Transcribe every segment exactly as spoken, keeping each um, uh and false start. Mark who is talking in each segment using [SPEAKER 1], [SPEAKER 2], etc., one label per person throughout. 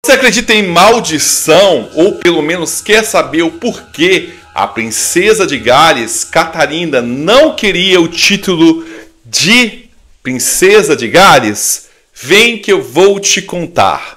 [SPEAKER 1] Você acredita em maldição, ou pelo menos quer saber o porquê a princesa de Gales, Catarina, não queria o título de princesa de Gales? Vem que eu vou te contar.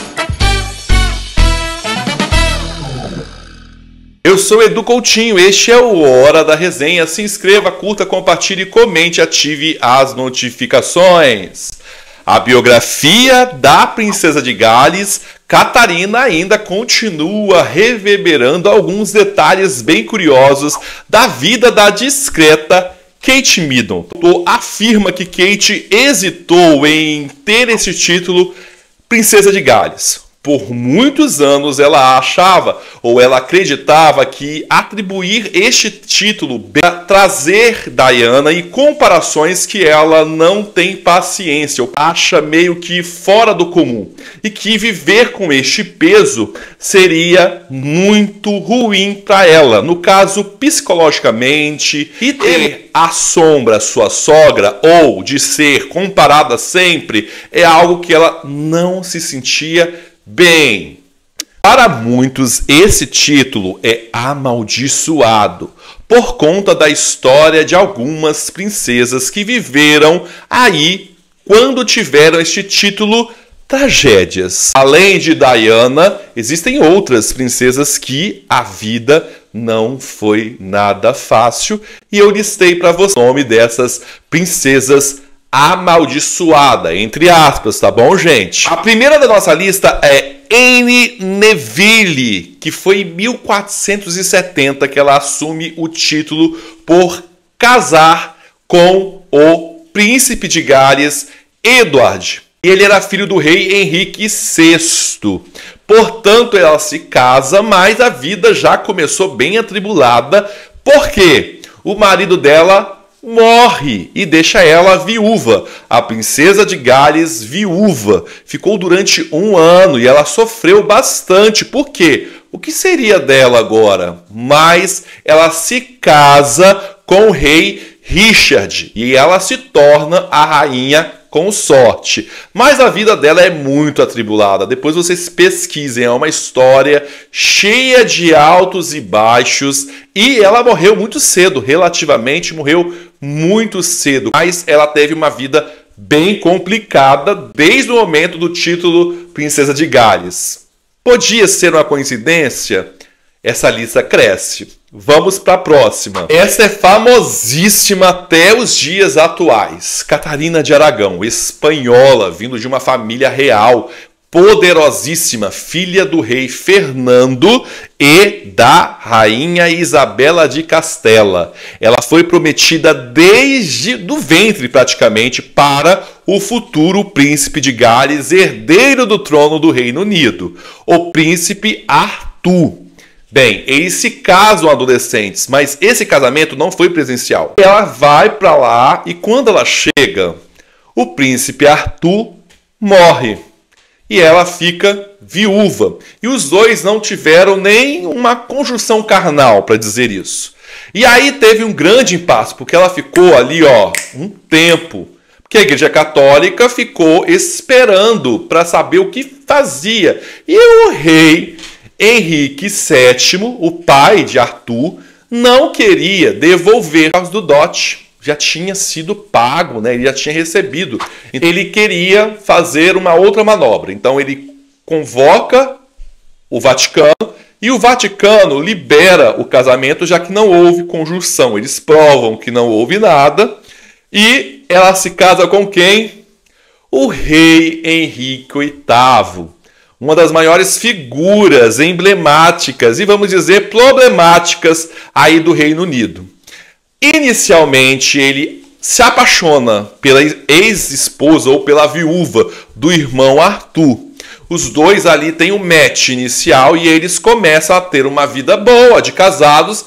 [SPEAKER 1] Eu sou Edu Coutinho, este é o Hora da Resenha. Se inscreva, curta, compartilhe, comente e ative as notificações. A biografia da princesa de Gales, Catarina, ainda continua reverberando alguns detalhes bem curiosos da vida da discreta Kate Middleton. Afirma que Kate hesitou em ter esse título Princesa de Gales. Por muitos anos ela achava ou ela acreditava que atribuir este título para trazer Diana e comparações que ela não tem paciência, ou acha meio que fora do comum, e que viver com este peso seria muito ruim para ela, no caso psicologicamente, e ter a sombra sua sogra ou de ser comparada sempre é algo que ela não se sentia bem. Para muitos, esse título é amaldiçoado por conta da história de algumas princesas que viveram aí quando tiveram este título tragédias. Além de Diana, existem outras princesas que a vida não foi nada fácil e eu listei para você o nome dessas princesas amaldiçoada, entre aspas, tá bom, gente? A primeira da nossa lista é Anne Neville, que foi em mil quatrocentos e setenta que ela assume o título por casar com o príncipe de Gales, Edward. Ele era filho do rei Henrique sexto. Portanto, ela se casa, mas a vida já começou bem atribulada, porque o marido dela morre e deixa ela viúva. A princesa de Gales, viúva, ficou durante um ano e ela sofreu bastante. Por quê? O que seria dela agora? Mas ela se casa com o rei Richard e ela se torna a rainha consorte. Mas a vida dela é muito atribulada. Depois vocês pesquisem, é uma história cheia de altos e baixos. E ela morreu muito cedo, relativamente morreu muito cedo. Mas ela teve uma vida bem complicada desde o momento do título Princesa de Gales. Podia ser uma coincidência? Essa lista cresce. Vamos para a próxima. Essa é famosíssima até os dias atuais. Catarina de Aragão, espanhola, vindo de uma família real, poderosíssima, filha do rei Fernando e da rainha Isabela de Castela. Ela foi prometida desde do ventre praticamente para o futuro príncipe de Gales, herdeiro do trono do Reino Unido, o príncipe Arthur. Bem, eles se casam adolescentes, mas esse casamento não foi presencial. Ela vai para lá e quando ela chega, o príncipe Arthur morre. E ela fica viúva. E os dois não tiveram nem uma conjunção carnal, para dizer isso. E aí teve um grande impasse, porque ela ficou ali, ó, um tempo. Porque a Igreja Católica ficou esperando para saber o que fazia. E o rei Henrique sétimo, o pai de Arthur, não queria devolver os do dote. Já tinha sido pago, né? Ele já tinha recebido. Ele queria fazer uma outra manobra. Então ele convoca o Vaticano e o Vaticano libera o casamento, já que não houve conjunção. Eles provam que não houve nada. E ela se casa com quem? O rei Henrique oitavo. Uma das maiores figuras emblemáticas e, vamos dizer, problemáticas aí do Reino Unido. Inicialmente, ele se apaixona pela ex-esposa ou pela viúva do irmão Arthur. Os dois ali têm um match inicial e eles começam a ter uma vida boa de casados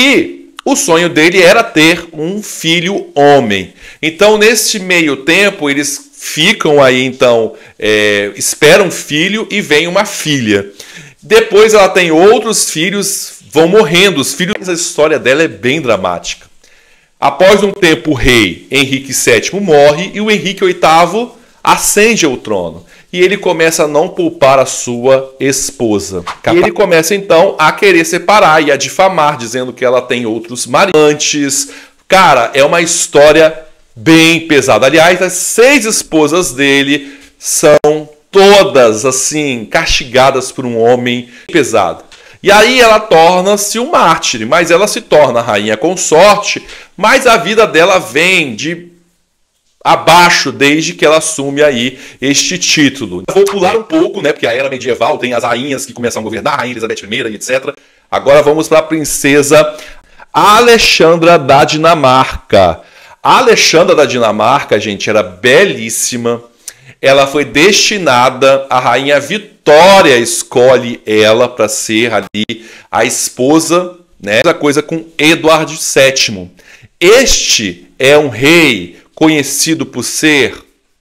[SPEAKER 1] e o sonho dele era ter um filho homem. Então, nesse meio tempo, eles ficam aí, então, é, esperam um filho e vem uma filha. Depois ela tem outros filhos, vão morrendo os filhos. A história dela é bem dramática. Após um tempo, o rei Henrique sétimo morre e o Henrique oitavo ascende ao trono. e ele começa a não poupar a sua esposa. E ele começa então a querer separar e a difamar, dizendo que ela tem outros maridos. Cara, é uma história bem pesada. Aliás, as seis esposas dele são todas assim castigadas por um homem pesado. E aí ela torna-se um mártir, mas ela se torna rainha consorte, mas a vida dela vem de abaixo desde que ela assume aí este título. Vou pular um pouco, né, porque a era medieval tem as rainhas que começam a governar, a rainha Elizabeth I e etcétera. Agora vamos para a princesa Alexandra da Dinamarca. A Alexandra da Dinamarca, gente, era belíssima. Ela foi destinada, a rainha Vitória escolhe ela para ser ali a esposa, né? A coisa com Eduardo sétimo. Este é um rei conhecido por ser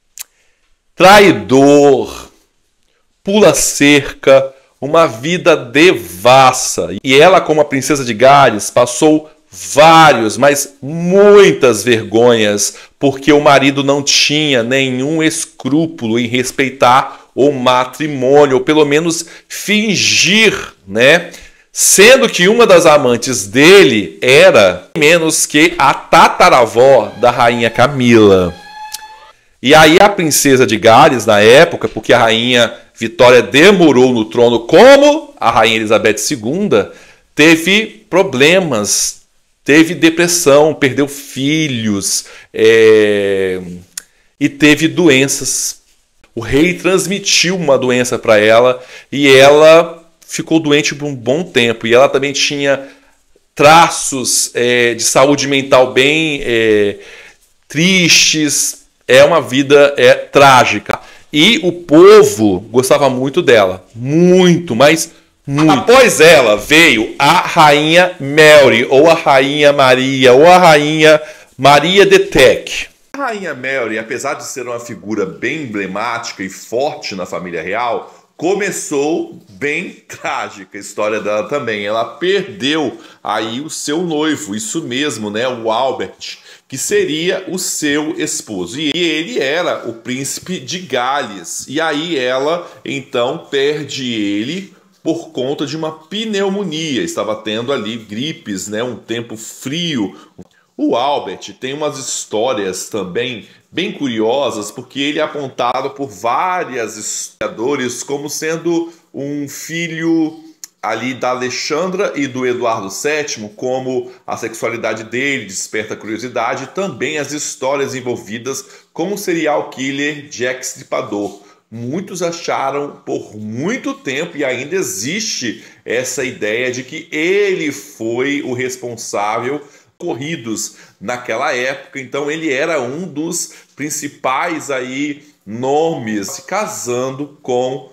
[SPEAKER 1] traidor, pula cerca, uma vida devassa. E ela, como a princesa de Gales, passou vários, mas muitas vergonhas, porque o marido não tinha nenhum escrúpulo em respeitar o matrimônio, ou pelo menos fingir, né? Sendo que uma das amantes dele era menos que a tataravó da rainha Camila. E aí a princesa de Gales, na época, porque a rainha Vitória demorou no trono como a rainha Elizabeth segunda, teve problemas, teve depressão, perdeu filhos é... e teve doenças. O rei transmitiu uma doença para ela e ela ficou doente por um bom tempo. E ela também tinha traços é, de saúde mental bem é, tristes. É uma vida é, trágica. E o povo gostava muito dela. Muito, mas muito. Após ela veio a rainha Mary, ou a rainha Maria, ou a rainha Maria de Teck. A rainha Mary, apesar de ser uma figura bem emblemática e forte na família real, começou bem trágica a história dela também. Ela perdeu aí o seu noivo, isso mesmo, né, o Albert, que seria o seu esposo. E ele era o príncipe de Gales. E aí ela, então, perde ele por conta de uma pneumonia. Estava tendo ali gripes, né, um tempo frio. O Albert tem umas histórias também bem curiosas, porque ele é apontado por vários historiadores como sendo um filho ali da Alexandra e do Eduardo sétimo, como a sexualidade dele desperta curiosidade, e também as histórias envolvidas como o serial killer Jack Stripador. Muitos acharam por muito tempo, e ainda existe essa ideia de que ele foi o responsável corridos naquela época. Então ele era um dos principais aí nomes, se casando com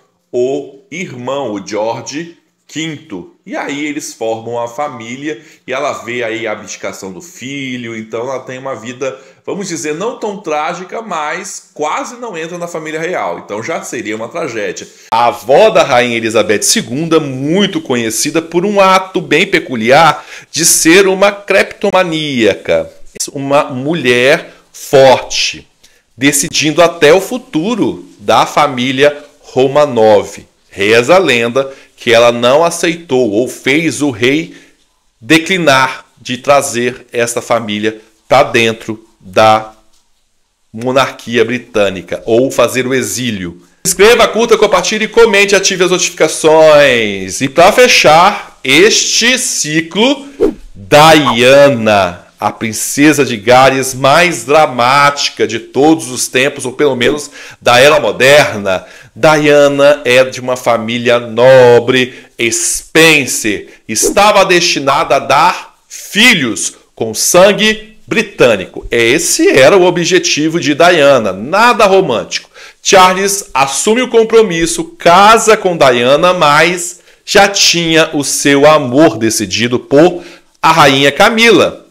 [SPEAKER 1] o irmão, o George quinto. E aí eles formam a família e ela vê aí a abdicação do filho. Então ela tem uma vida, vamos dizer, não tão trágica, mas quase não entra na família real. Então já seria uma tragédia. A avó da rainha Elizabeth segunda, muito conhecida por um ato bem peculiar de ser uma cleptomaníaca, uma mulher forte, decidindo até o futuro da família Romanov. Reza a lenda que ela não aceitou ou fez o rei declinar de trazer essa família para dentro da monarquia britânica ou fazer o exílio. Inscreva, curta, compartilhe, comente, ative as notificações. E para fechar este ciclo, Diana, a princesa de Gales mais dramática de todos os tempos, ou pelo menos da era moderna. Diana é de uma família nobre, Spencer. Estava destinada a dar filhos com sangue britânico. Esse era o objetivo de Diana, nada romântico. Charles assume o compromisso, casa com Diana, mas já tinha o seu amor decidido por a rainha Camila.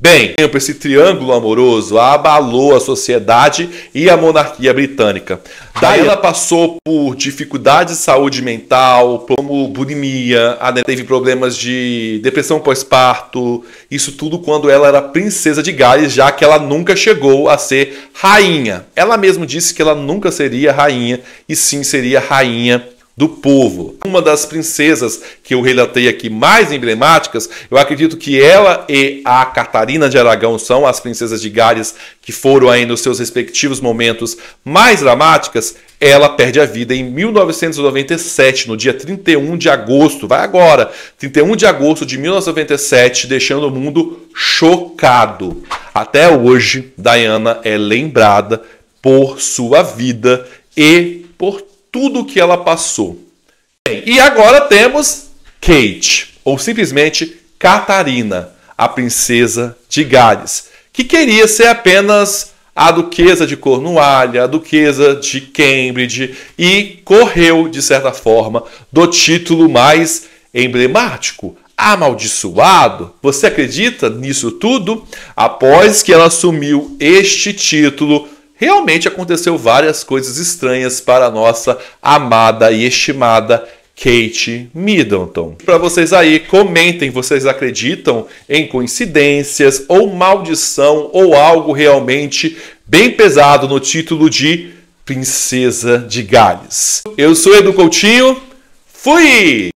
[SPEAKER 1] Bem, esse triângulo amoroso abalou a sociedade e a monarquia britânica. Diana passou por dificuldades de saúde mental, como bulimia, teve problemas de depressão pós-parto, isso tudo quando ela era princesa de Gales, já que ela nunca chegou a ser rainha. Ela mesma disse que ela nunca seria rainha, e sim seria rainha do povo. Uma das princesas que eu relatei aqui mais emblemáticas, eu acredito que ela e a Catarina de Aragão são as princesas de Gales que foram aí nos seus respectivos momentos mais dramáticas. Ela perde a vida em mil novecentos e noventa e sete, no dia trinta e um de agosto, vai agora, trinta e um de agosto de mil novecentos e noventa e sete, deixando o mundo chocado. Até hoje, Diana é lembrada por sua vida e por tudo que ela passou. Bem, e agora temos Kate, ou simplesmente Catarina, a princesa de Gales, que queria ser apenas a duquesa de Cornualha, a duquesa de Cambridge, e correu, de certa forma, do título mais emblemático, amaldiçoado. Você acredita nisso tudo? Após que ela assumiu este título, realmente aconteceu várias coisas estranhas para a nossa amada e estimada Kate Middleton. Para vocês aí, comentem, vocês acreditam em coincidências ou maldição ou algo realmente bem pesado no título de Princesa de Gales? Eu sou Edu Coutinho, fui!